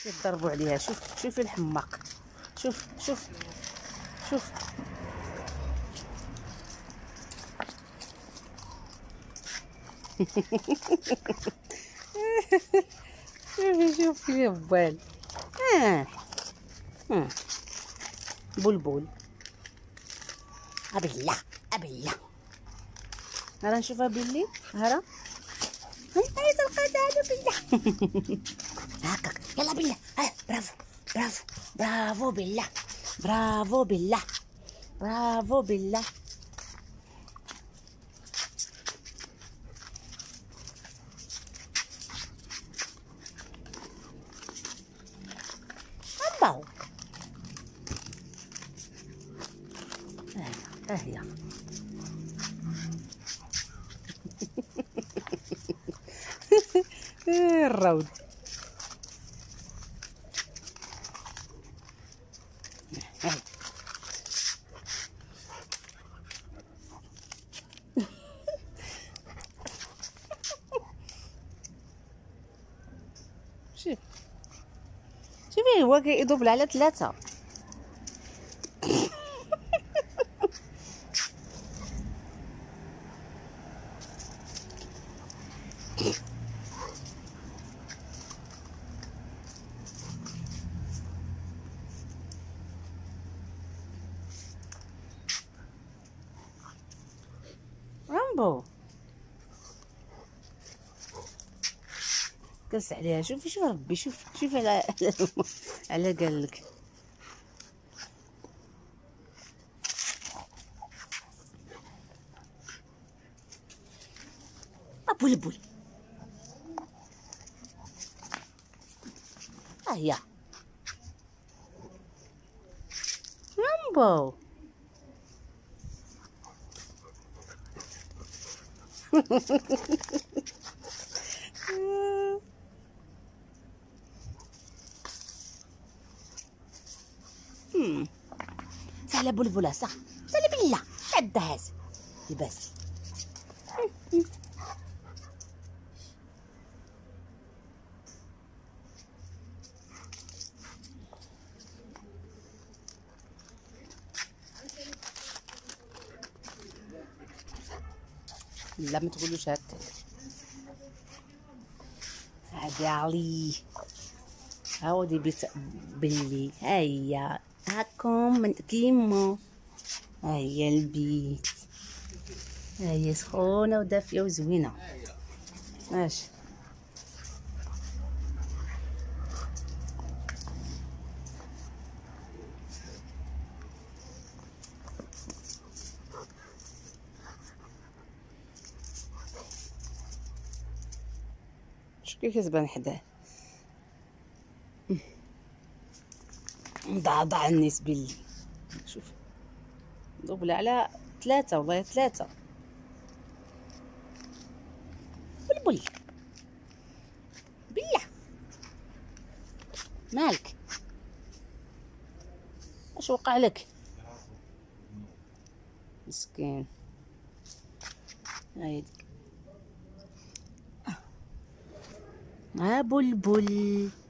يضربوا عليها. شوف شوفي الحماق، شوف شوف شوف. شوفي يا بال. بلبل ابله ابله. هرا نشوفها بلي. هرا هاي تلقى بله. هكاك يلا بله. برافو برافو برافو بله. برافو بله. برافو بله. باو. هي الروض. شوف شوفي هو كيدوبل على 3. رامبو كلس عليها. شوفي شوف ربي. شوف على على قالك. بلبل. هي رامبو. سهلة بلبلة صح. سهلة بالله عدهاز لباس. لا ما تقولوش هكا. هادي علي هاودي بيت بلي. هيا هاكم من كيمو. هيا البيت. هيا سخونة ودافية وزوينة. ماشي. شكون كتبان حداه. مضعضع الناس باللي. شوف دوبل على 3. والله 3. بلبل بالله. مالك اش وقع لك مسكين. هايديك بلبل.